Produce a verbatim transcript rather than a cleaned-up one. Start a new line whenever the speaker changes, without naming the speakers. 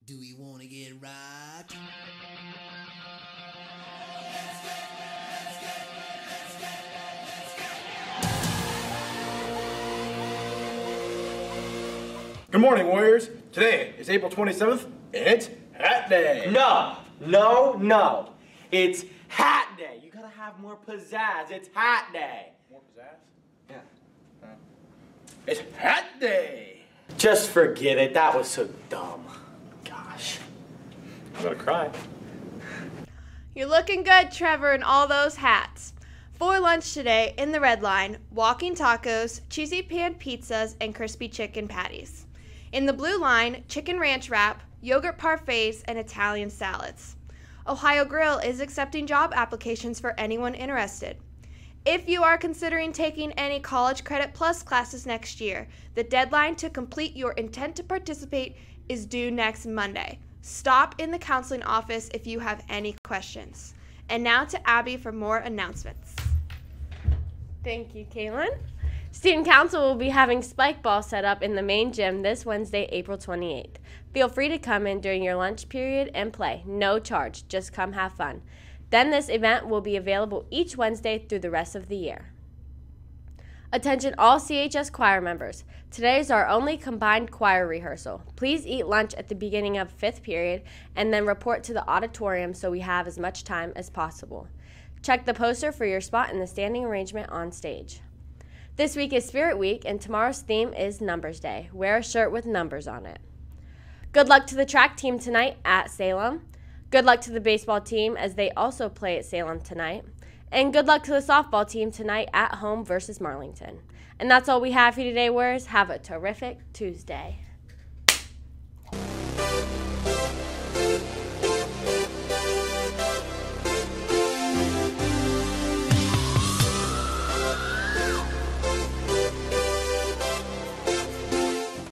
Do we want to get right?
Good morning, Warriors. Today is April twenty-seventh, and it's Hat Day.
No, no, no. It's Hat Day. You gotta have more pizzazz. It's Hat Day.
More pizzazz?
Yeah.
Huh. It's Hat Day.
Just forget it. That was so dumb. Gosh.
I'm gonna cry.
You're looking good, Trevor, in all those hats. For lunch today in the Red Line, walking tacos, cheesy pan pizzas, and crispy chicken patties. In the Blue Line, chicken ranch wrap, yogurt parfaits, and Italian salads. Ohio Grill is accepting job applications for anyone interested. If you are considering taking any College Credit Plus classes next year, the deadline to complete your intent to participate is due next Monday. Stop in the counseling office if you have any questions. And now to Abby for more announcements.
Thank you, Kaylin. Student Council will be having spike ball set up in the main gym this Wednesday, April twenty-eighth. Feel free to come in during your lunch period and play. No charge, just come have fun. Then this event will be available each Wednesday through the rest of the year. Attention all C H S choir members. Today is our only combined choir rehearsal. Please eat lunch at the beginning of fifth period and then report to the auditorium so we have as much time as possible. Check the poster for your spot in the standing arrangement on stage. This week is Spirit Week, and tomorrow's theme is Numbers Day. Wear a shirt with numbers on it. Good luck to the track team tonight at Salem. Good luck to the baseball team as they also play at Salem tonight. And good luck to the softball team tonight at home versus Marlington. And that's all we have for you today, Warriors. Have a terrific Tuesday.